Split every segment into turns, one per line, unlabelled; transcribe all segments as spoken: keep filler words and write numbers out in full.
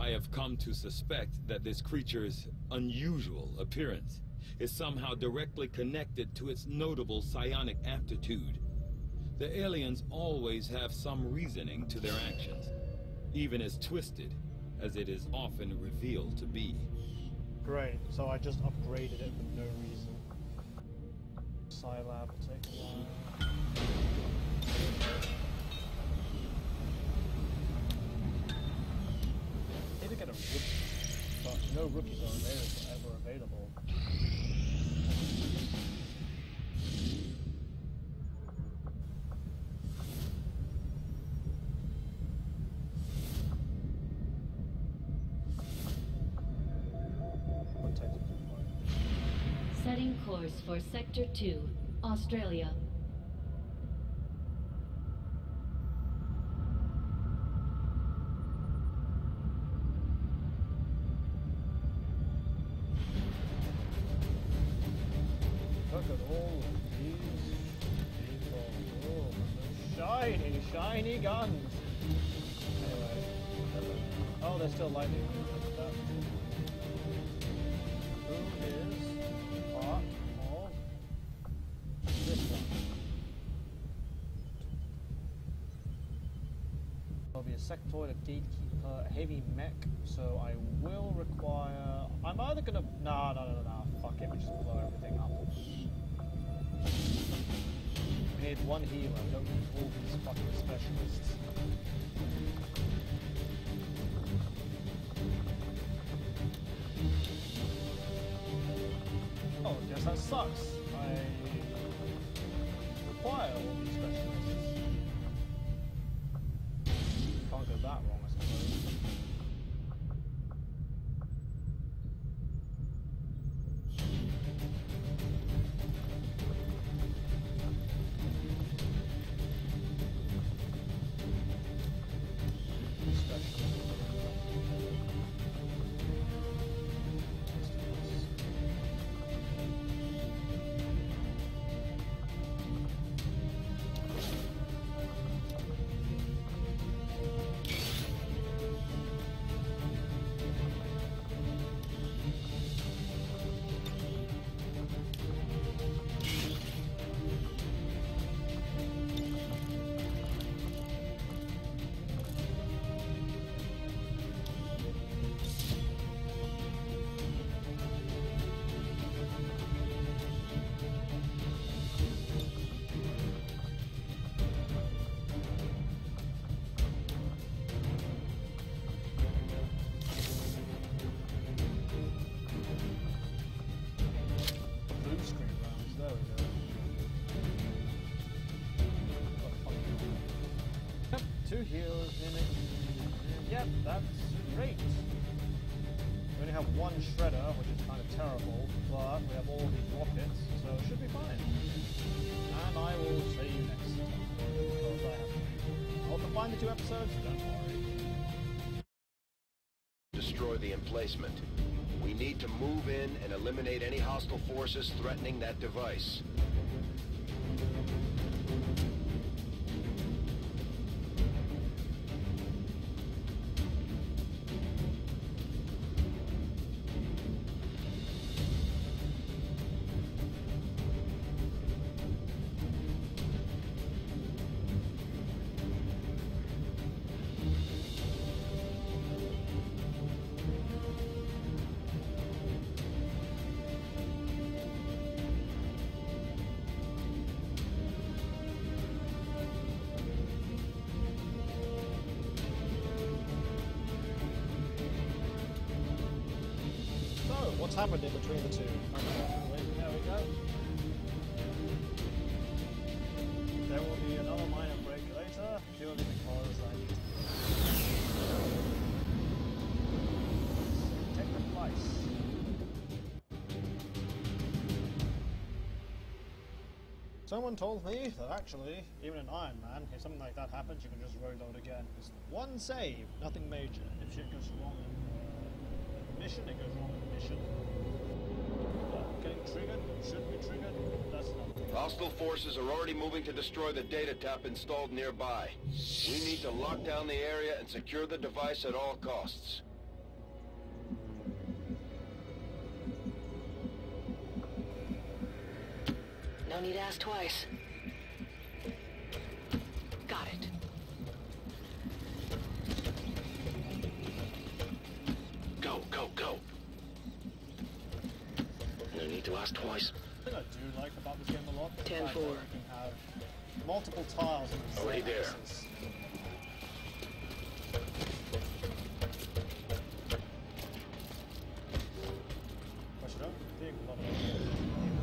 I have come to suspect that this creature's unusual appearance is somehow directly connected to its notable psionic aptitude. The aliens always have some reasoning to their actions, even as twisted as it is often revealed to be.
Great, so I just upgraded it for no reason. Scilab will take a while. I need to get a rookie, but no rookies are available, ever available.
Setting course for Sector two, Australia.
Look at all of these people. Oh, shiny, shiny guns. Anyway. Oh, they're still lightning. Who is part of this one? There'll be a sectoid, a gatekeeper, a heavy mech, so I will require... I'm either gonna... No, no, no, no, fuck it, we just blow everything up. We need one healer, we don't need all these fucking specialists. Oh, I guess that sucks. I require all these specialists. Can't go that wrong, I suppose. Heals in it. Yep, that's great. We only have one shredder, which is kind of terrible, but we have all these rockets, so it should be fine. And I will see you next time. Because I have to. I'll combine the two episodes, don't worry.
Destroy the emplacement. We need to move in and eliminate any hostile forces threatening that device.
What's happened in between the two? Wait, there we go. There will be another minor break later, purely because I need to take the slice. Someone told me that actually, even in Iron Man, if something like that happens, you can just reload again. It's one save, nothing major. If shit goes wrong in the mission, it goes wrong in the mission. But getting triggered, should be triggered, that's nothing.
Hostile forces are already moving to destroy the data tap installed nearby. We need to lock down the area and secure the device at all costs.
No need to ask twice. Got it.
Go, go, go. No need to ask twice.
The thing I do like about this game a lot is the
ten
fact
four.
that you can have multiple tiles on the
Already
same
there.
axis. Which I don't think a lot of people do.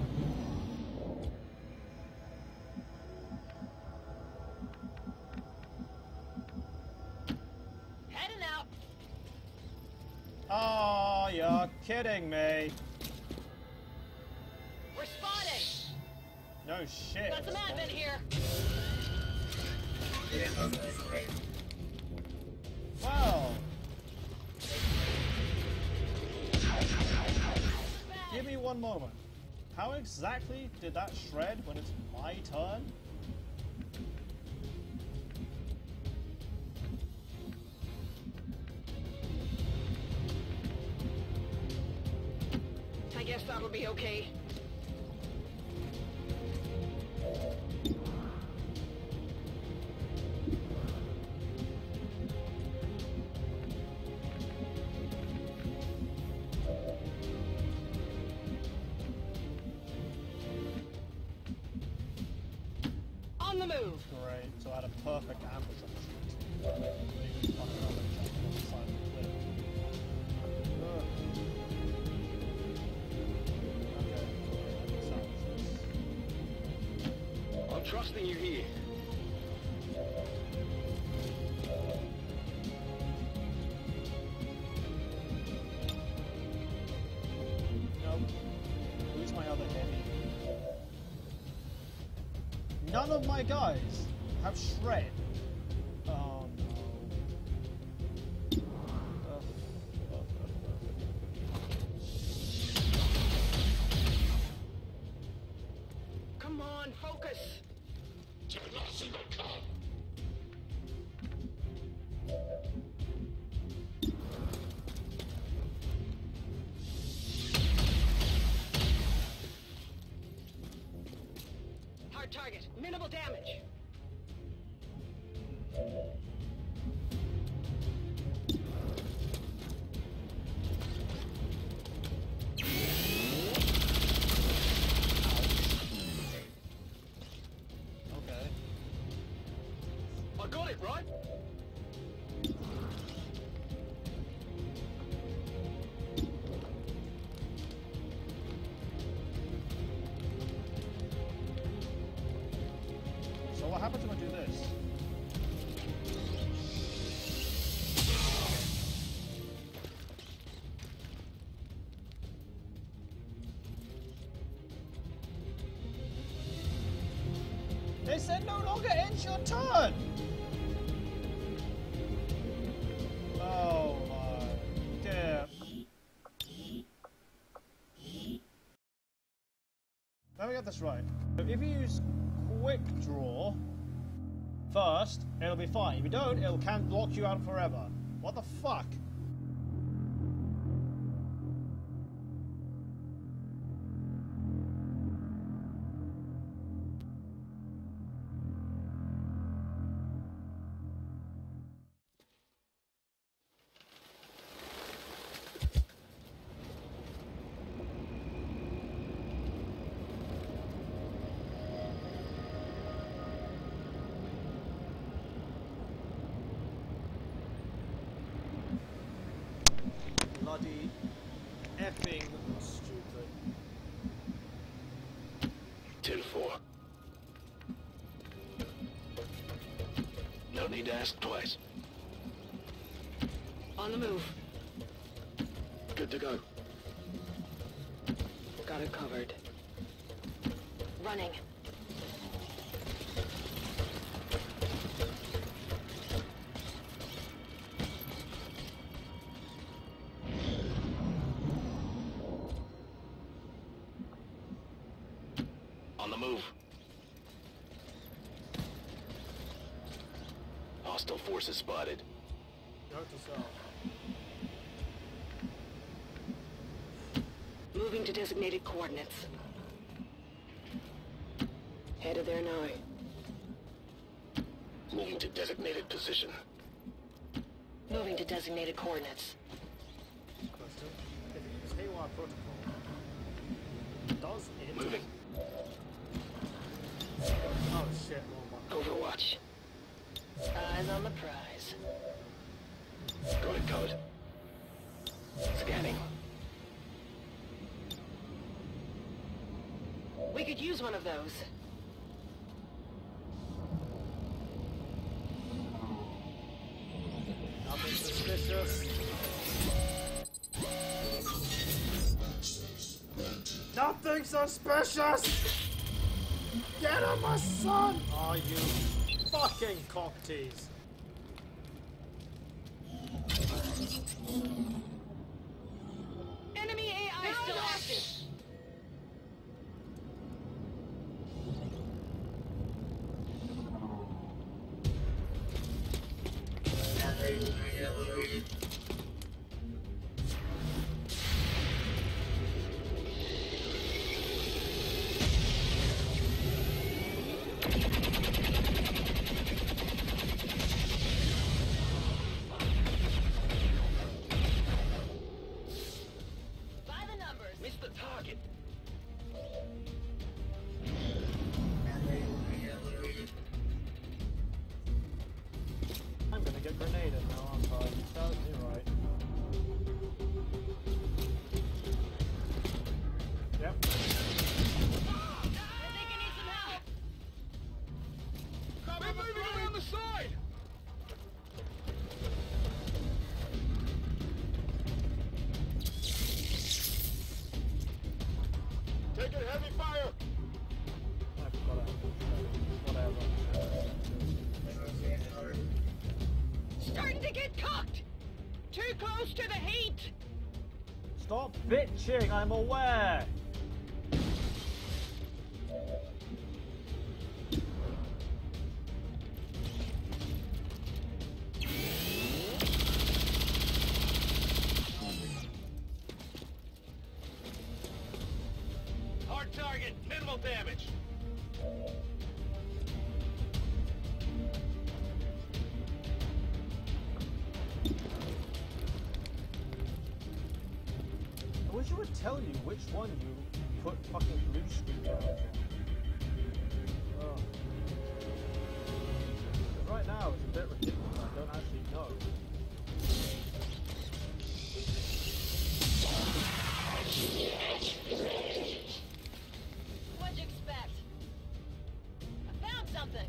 Heading out.
Oh, you're kidding me.
We're spotted.
No shit.
Got some admin here.
Wow. Give me one moment. How exactly did that shred when it's my turn?
I guess that'll be okay. On the move.
Great, so I had a perfect ambush on the street. Leaving fucking other jump on the side of the cliff. Ugh. Okay, I can salvage this.
I'm trusting you here.
Nope. Who's my other heavy? None of my guys have shred. Oh no. Ugh. Ugh, ugh,
Come on, focus. Hard target. Minimal damage.
okay.
I got it, right?
So what happens if I do this? They said no longer ends your turn! Oh my dear. Let me get this right. So if you use quick draw first, it'll be fine. If you don't, it'll can block you out forever. What the fuck? Bloody effing stupid.
ten four. No need to ask twice.
On the move.
Good to go.
Got it covered. Running.
On the move. Hostile forces spotted.
Note to self.
Moving to designated coordinates. Headed there now.
Moving to designated position.
Moving to designated coordinates.
Question. If you use Haywire Protocol, does it...
Moving.
Oh shit, oh my...
Overwatch. Eyes on the prize.
Droid code. Scanning.
We could use one of those.
Nothing suspicious. Nothing suspicious! Get him, my son! Oh, you fucking cocktease.
Enemy A I still active. By the numbers.
Missed the target.
I'm gonna get grenaded now, aren't I? Sounds me right. Yep.
I think I need some help.
We're moving around the side! Taking heavy fire!
I forgot I Whatever.
Starting to get cocked. Too close to the heat.
Stop bitching, I'm aware!
Hard target, minimal damage.
I wish it would tell you which one you put fucking blue screen on. Oh. Right now it's a bit ridiculous, I don't actually know.
What'd you expect? I found something.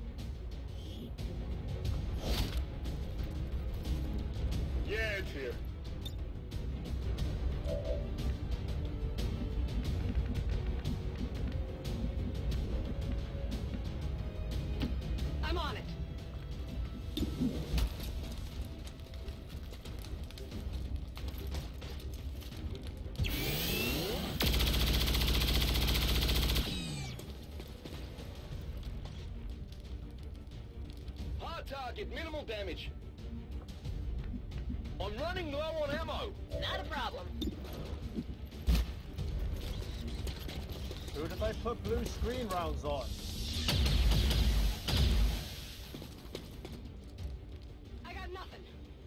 Yeah, it's here.
I'm on it.
Hard target, minimal damage. I'm running low on ammo.
Not a problem.
Who did I put blue screen rounds on?
I got nothing.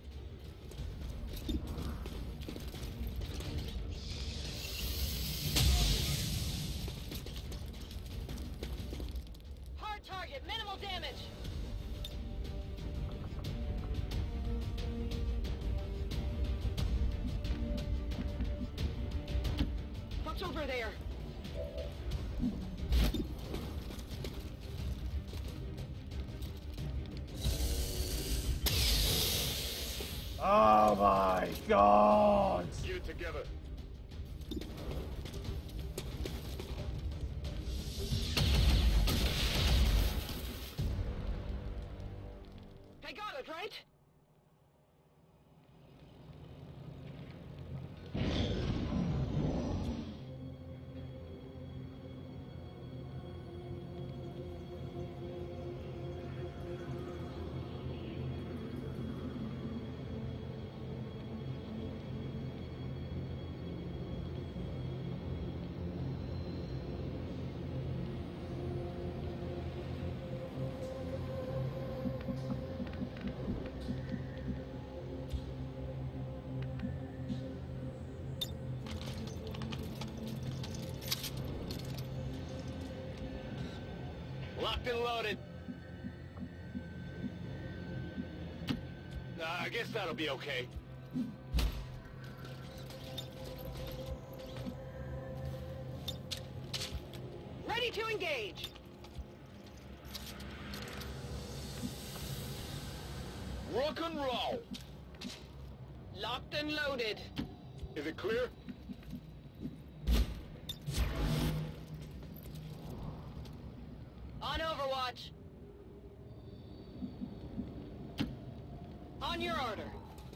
Hard target, minimal damage. What's over there?
Oh my god!
You together.
I got it, right?
Locked and loaded. Uh, I guess that'll be okay.
Ready to engage.
Rock and roll.
Locked and loaded.
Is it clear?
On Overwatch. On your order.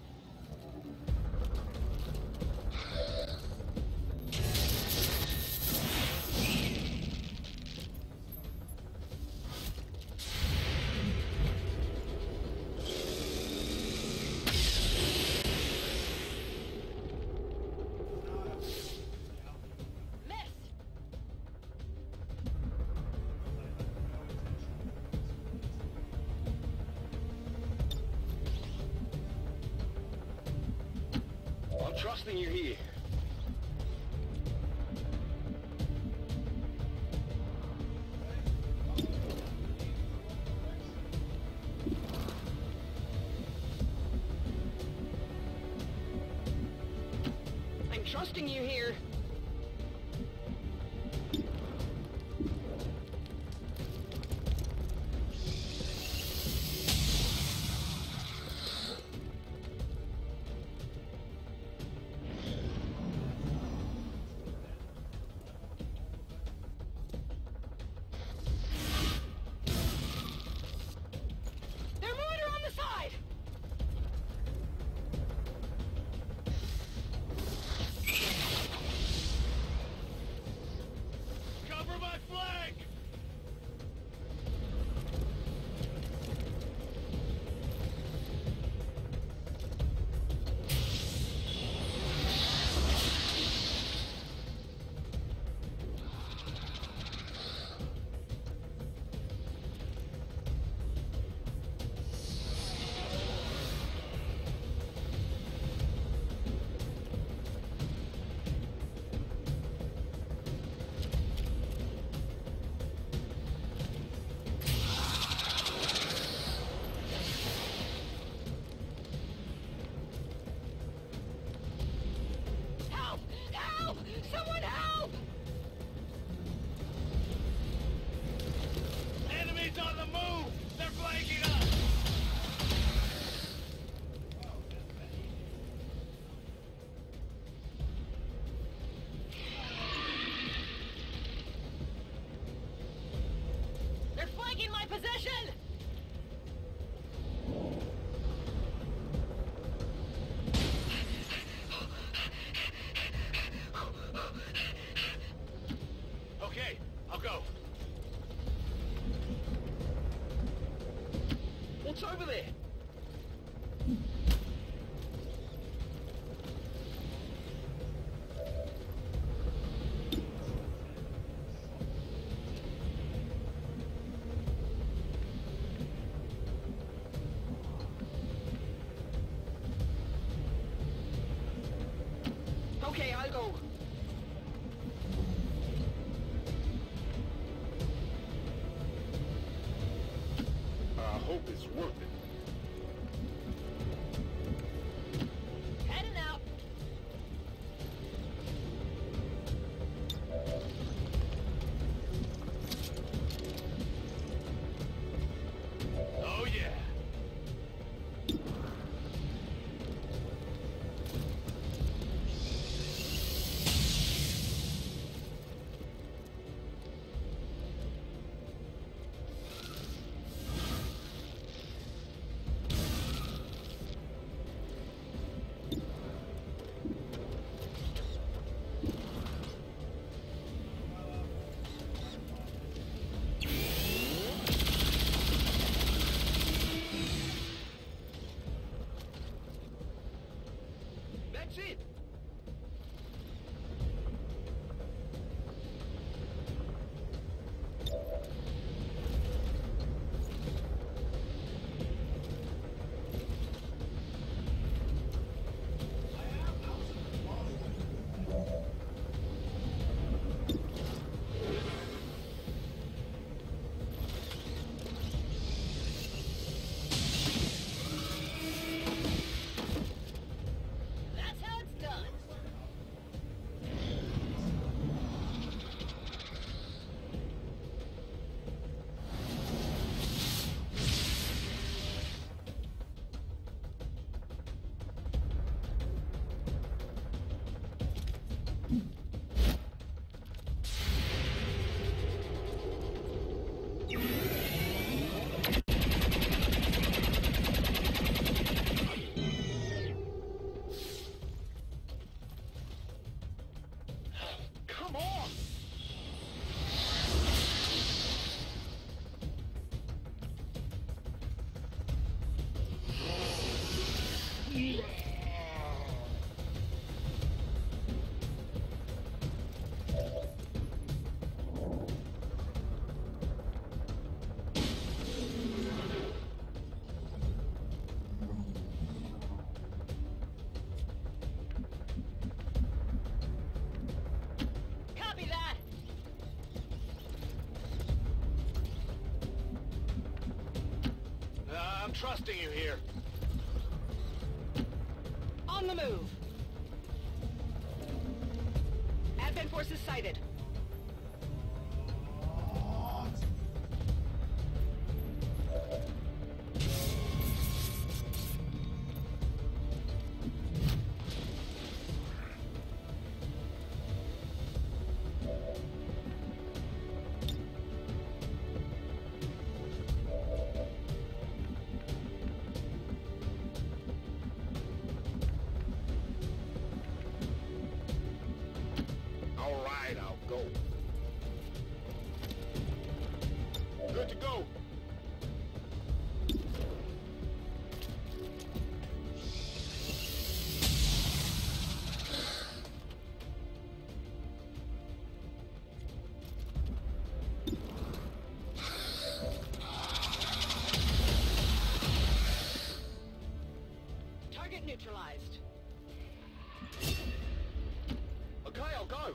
Trusting you here.
I'm trusting you here. Someone help!
Enemies on the move! They're flanking us!
They're flanking my position!
Okay, I'll go. What's over there?
Okay, I'll go.
I hope it's worth it.
Heading out.
Oh yeah. That's it.
more! Copy that!
Uh, I'm trusting you here.
On the move! Advent forces sighted.
All right, I'll go. Good to go.
Target neutralized.
Okay, I'll go.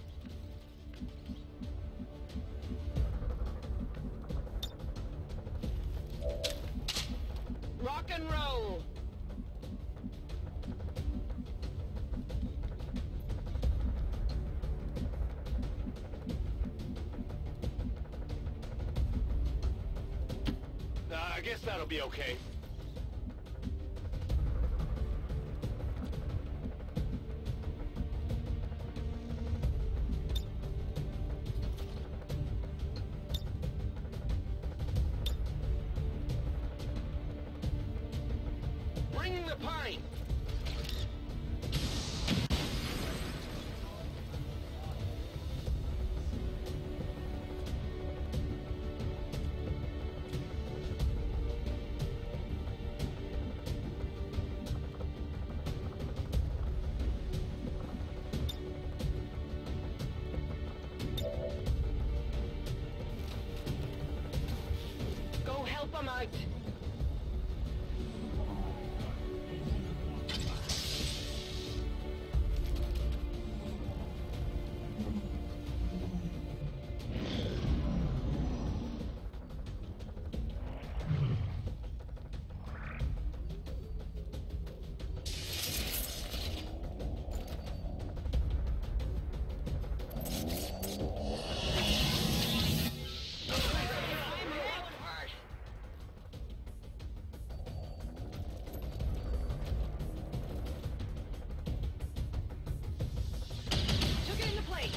Rock and roll!
Uh, I guess that'll be okay. Bringing the pine.
Go help them out! Took it into plate!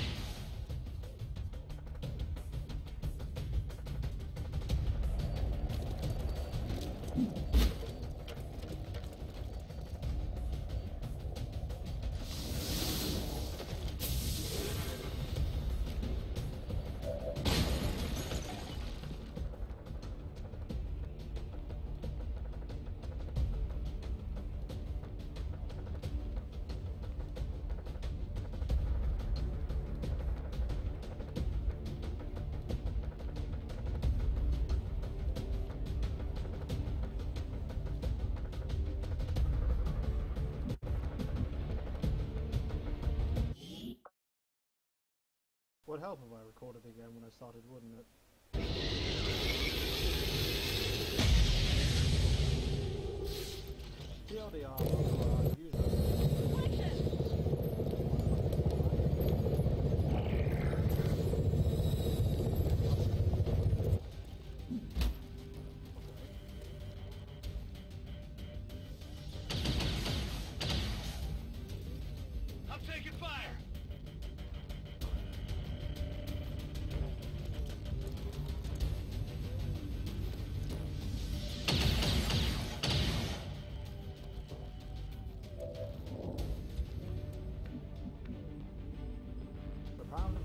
Would help if I recorded again when I started, wouldn't it? T L D R, uh, usually.
I'm taking fire.
The pound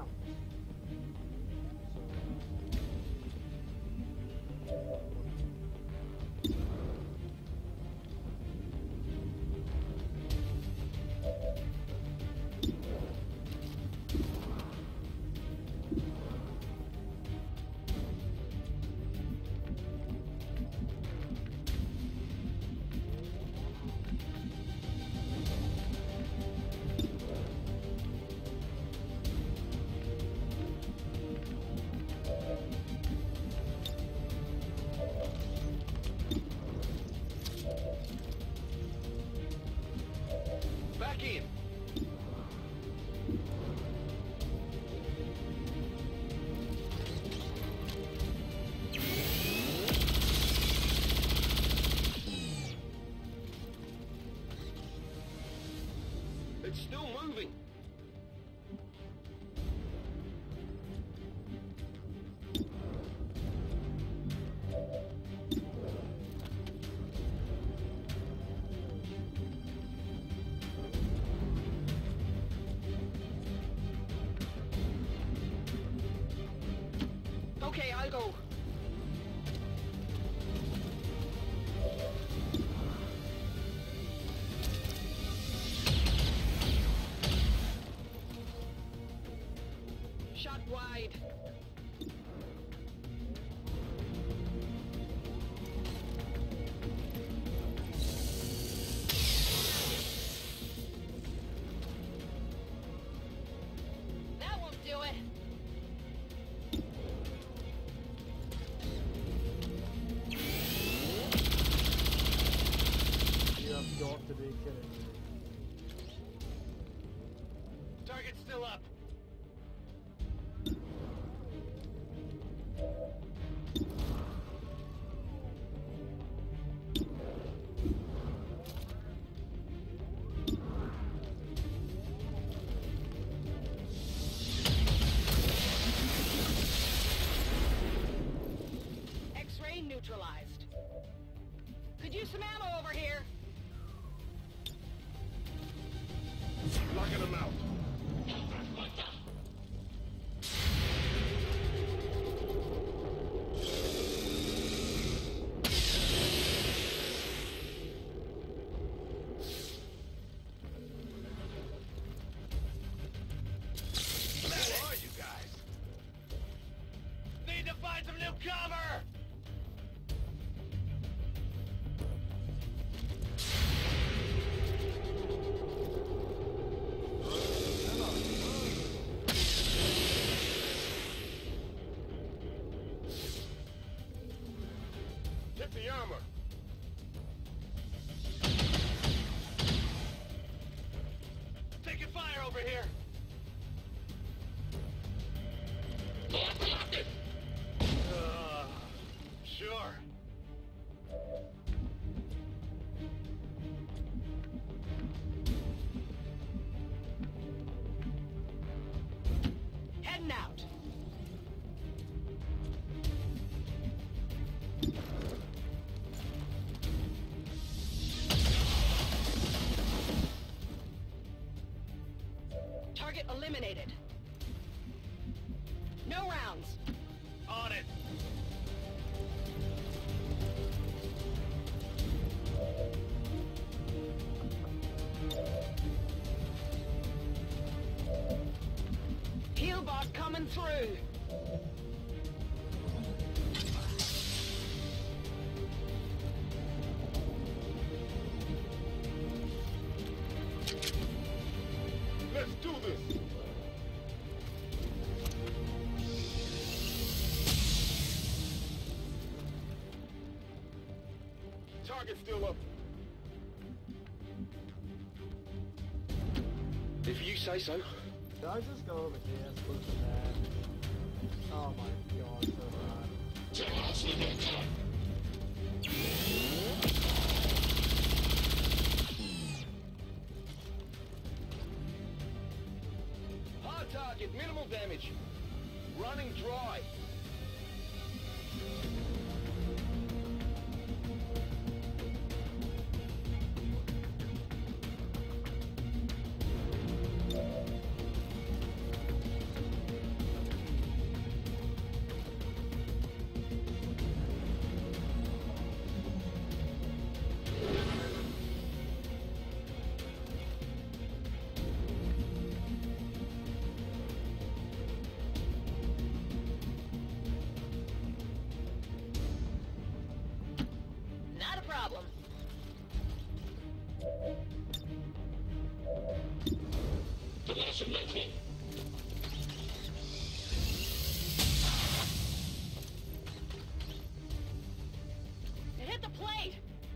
Back in. It's still moving. Okay, I'll go. Shot wide.
That won't do it.
You have got to be kidding me.
Target's still up.
X-ray neutralized. Could use some ammo over here.
Locking them out. Who are you guys? Need to find some new cover! Hit the armor. Taking fire over here. Uh, sure.
Heading out. Target eliminated. No rounds.
On it.
Heal bot coming through.
Let's do this. Target's still up. If you say so.
Did I just go over here, split the there? Oh my god, so bad.
Hard target, minimal damage. Running dry.
It hit the plate!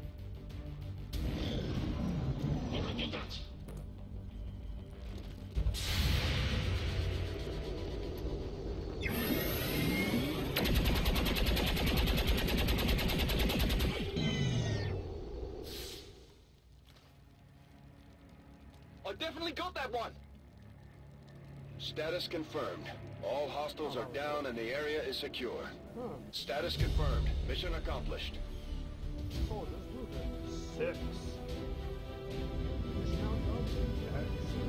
I definitely got that one!
Status confirmed. All hostiles are down and the area is secure.
Huh.
Status confirmed. Mission accomplished.
Oh, let's do this. Six. Mission outcome. Yes.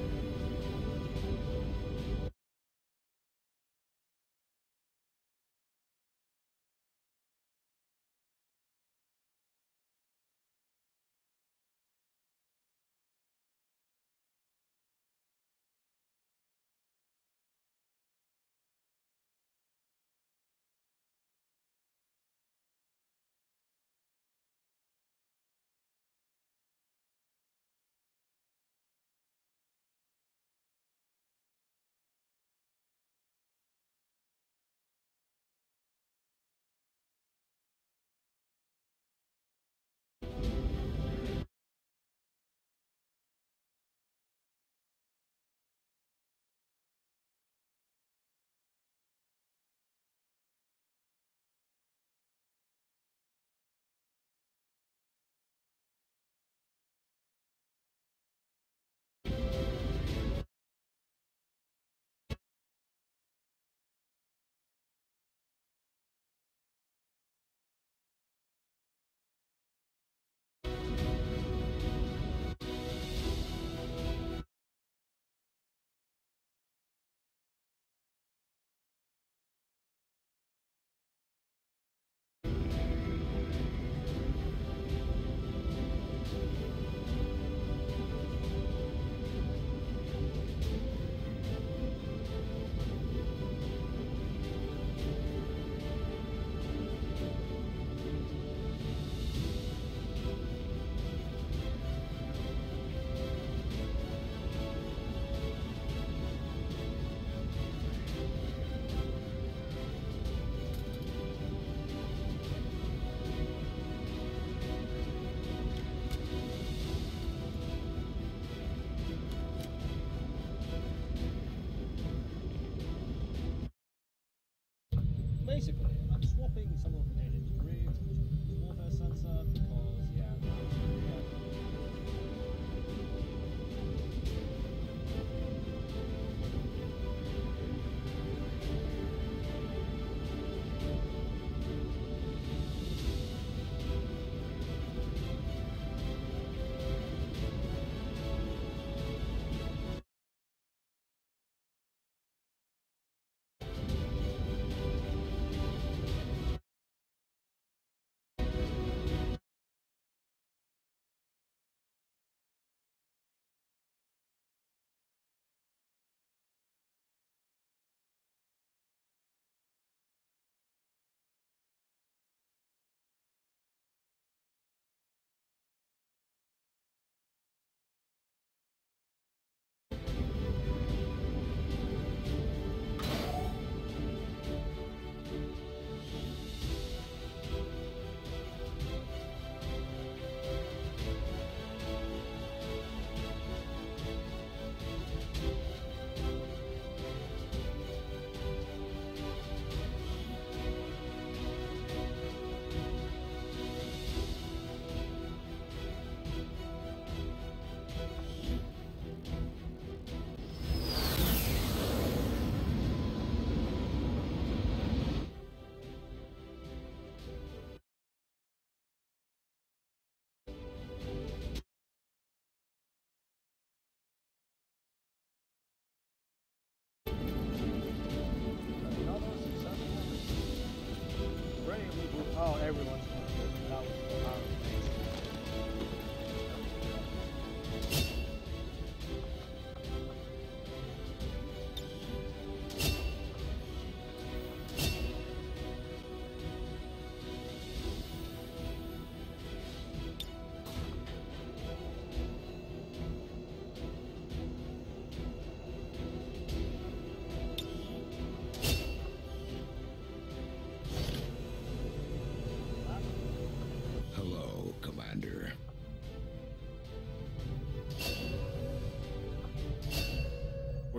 Basically, I'm swapping some of Canadian's rigs, which is a warfare sensor, because, yeah, yeah.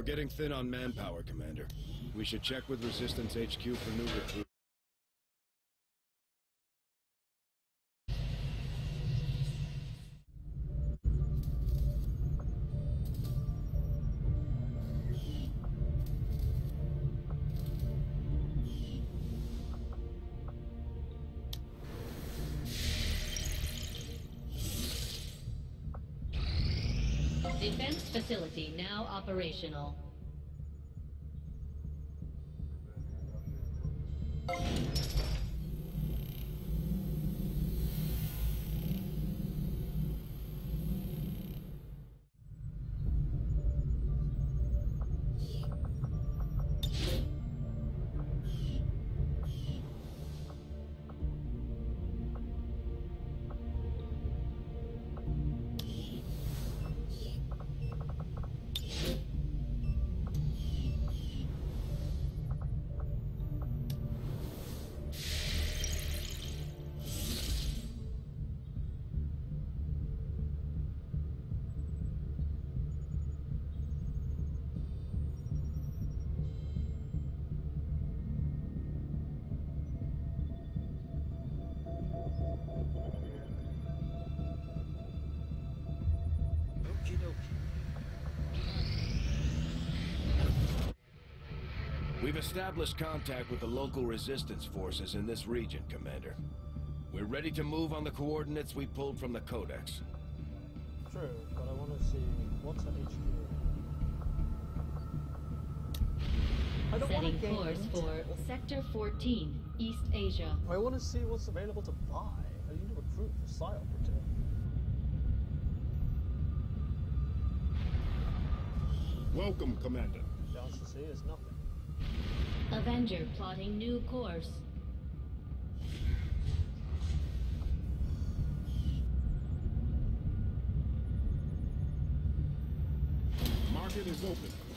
getting thin on manpower, Commander. We should check with Resistance H Q for new recruits.
Defense facility now operational.
We've established contact with the local resistance forces in this region, Commander. We're ready to move on the coordinates we pulled from the Codex.
True, but I want to see what's at H Q. I don't want to
Setting
gain
course
intel.
for Sector fourteen, East Asia.
I want to see what's available to buy. I need to recruit for Psi Operative.
Welcome, Commander.
The answer to see is nothing.
Avenger plotting new course.
Market is open.